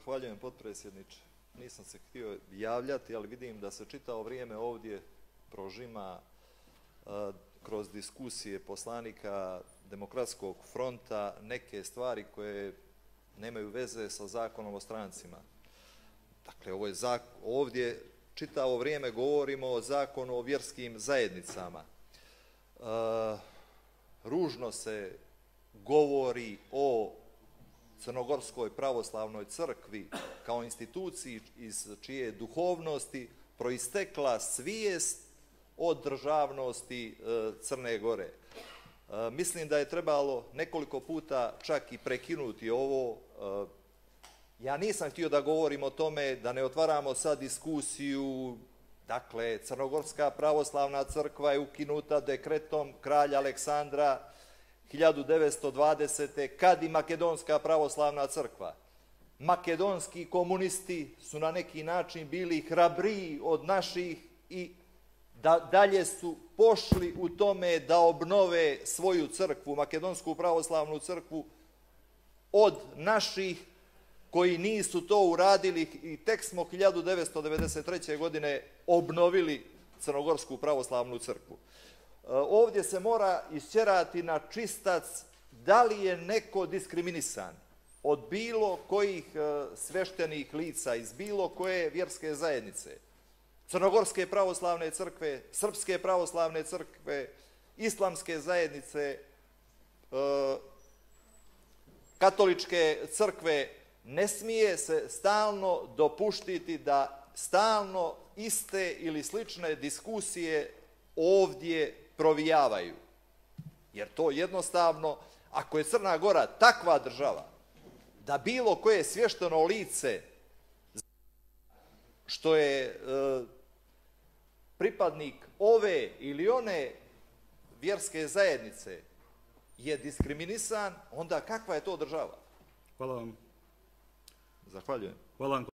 Zahvaljujem, potpredsjedniče. Nisam se htio javljati, ali vidim da se čitavo vrijeme ovdje prožima kroz diskusije poslanika Demokratskog fronta neke stvari koje nemaju veze sa Zakonom o strancima. Dakle, ovdje čitavo vrijeme govorimo o Zakonu o vjerskim zajednicama. Ružno se govori o Crnogorskoj pravoslavnoj crkvi kao instituciji iz čije duhovnosti proistekla svijest o državnosti Crne Gore. Mislim da je trebalo nekoliko puta čak i prekinuti ovo. Ja nisam htio da govorim o tome, da ne otvaramo sad diskusiju. Dakle, Crnogorska pravoslavna crkva je ukinuta dekretom kralja Aleksandra 1920. kad i Makedonska pravoslavna crkva. Makedonski komunisti su na neki način bili hrabriji od naših i dalje su pošli u tome da obnove svoju crkvu, Makedonsku pravoslavnu crkvu, od naših koji nisu to uradili i tek smo 1993. godine obnovili Crnogorsku pravoslavnu crkvu. Ovdje se mora isćerati na čistac da li je neko diskriminisan od bilo kojih sveštenih lica iz bilo koje vjerske zajednice. Crnogorske pravoslavne crkve, Srpske pravoslavne crkve, islamske zajednice, katoličke crkve. Ne smije se stalno dopuštiti da stalno iste ili slične diskusije ovdje provijavaju. Jer to jednostavno, ako je Crna Gora takva država, da bilo koje svješteno lice što je pripadnik ove ili one vjerske zajednice je diskriminisan, onda kakva je to država? Hvala vam. Zahvaljujem. Hvala vam.